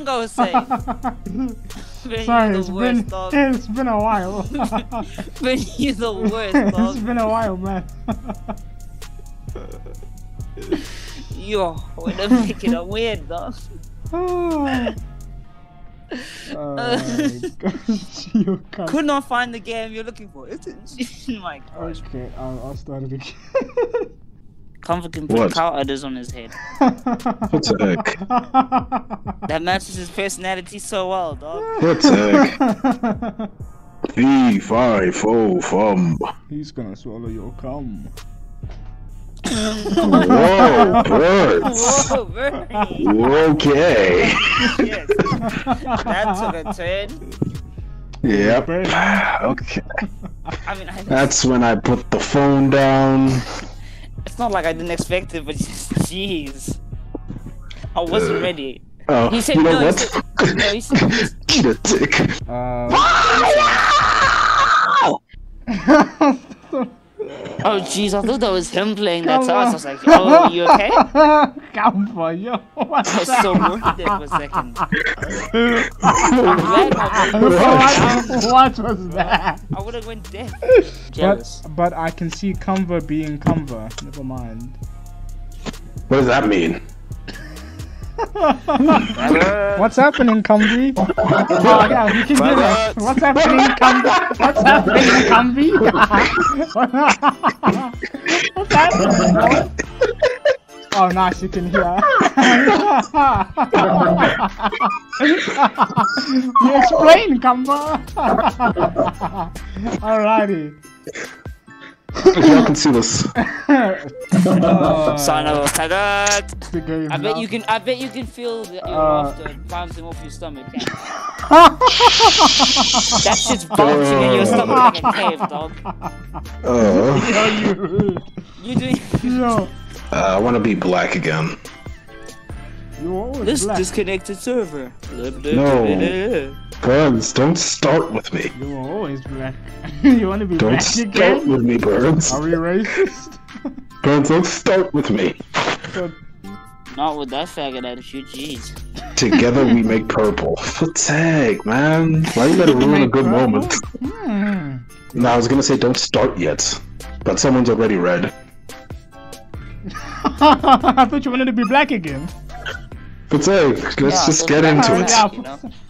I was saying. Sorry, It's been a while. Ben, you're the worst, dog. It's been a while, man. Yo, we're making it weird, dog. You can't. Could not find the game you're looking for. My gosh. Okay, I'll start it again. Comfort can put cow udders on his head. What the heck? That matches his personality so well, dog. What the heck? Fee, fi, fo, fum. He's gonna swallow your cum. Whoa, birds. Whoa, Bernie. Okay. Yes. That took a turn. Yep. Okay. I mean, That's when I put the phone down. it's not like I didn't expect it, but just, jeez. I wasn't ready. Oh, He said you know no, what? he said Eat a dick. oh jeez, I thought that was him playing that to us. I was like, oh, you okay? Come for you. I was so worried there for a second. I'm glad What was that? I would have went deaf. Jealous. But I can see Cumber being Cumber. Never mind. What does that mean? What's happening, Cumby? Oh yeah, we can do that. What's happening, Cumby? What's happening, Cumby? What's happening, boy? Oh, nice, you can hear. You explain, Cumber. Alrighty. Y'all can see this. Son of a faggot. I bet you can feel your laughter bouncing off your stomach. That shit's bouncing in your stomach like a cave, dog. You doing? Yo. I want to be black again. This black. disconnected server. No. Birds, don't start with me. You were always black. You want to be Don't black start again? with me, Birds. Are we racist? Birds, don't start with me. Not with that faggot attitude, jeez. Together we make purple. What the heck, man? Why you gotta ruin a good moment? No, I was gonna say don't start yet, but someone's already red. I thought you wanted to be black again. But hey, let's just get into it. You know?